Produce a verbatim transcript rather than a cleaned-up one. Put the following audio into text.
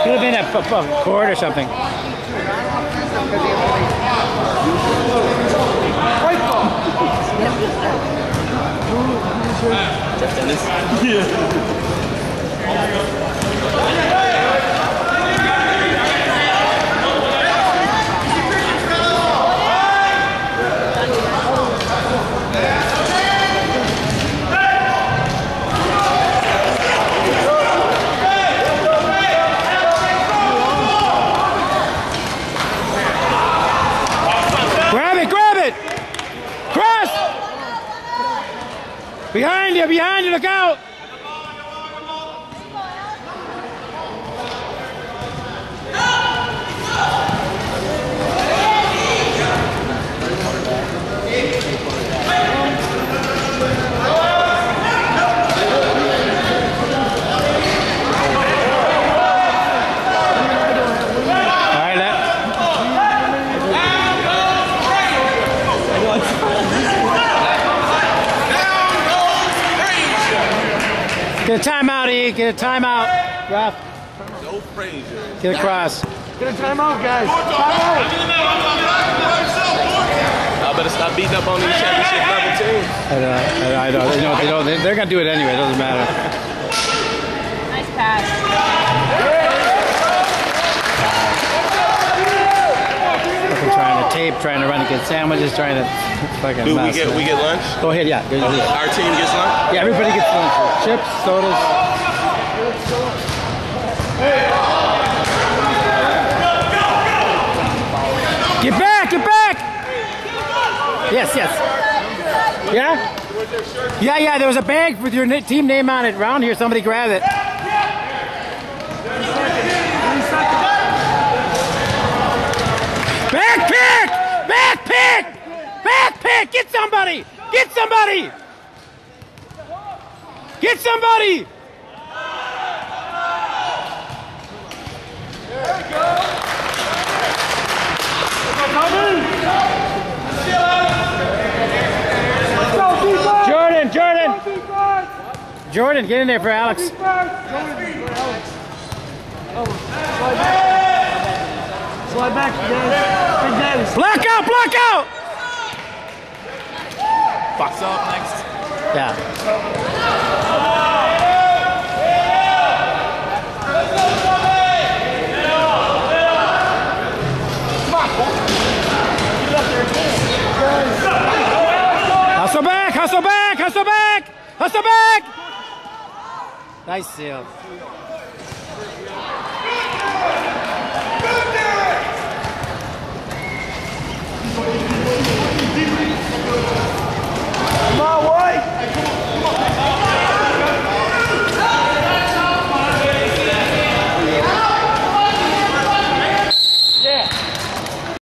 Could have been a, a, a cord or something. Jeff Dennis? Yeah. Behind you, behind you, look out! Get a timeout, E. Get a timeout. Ref. No Frazier. Get across. Get a timeout, guys. Timeout. I better stop beating up on these championship level teams. I know. I know. They know. They know. They're gonna do it anyway. It doesn't matter. Nice pass. Fucking trying to tape, trying to run to get sandwiches, trying to fucking Do mess, we get man. we get lunch? Go ahead, yeah. Go ahead. Our team gets lunch? Yeah, everybody gets lunch. Chips, sodas. Get back! Get back! Yes, yes. Yeah? Yeah, yeah, there was a bag with your team name on it. Around here, somebody grabbed it. Back pick! Back pick! Back pick! Get somebody! Get somebody! Get somebody! There we go! Jordan, Jordan! Jordan, get in there for Alex. Slide back, guys. Block out, block out! Fox up next. Yeah. Hustle back, hustle back, hustle back, hustle back! Nice seal.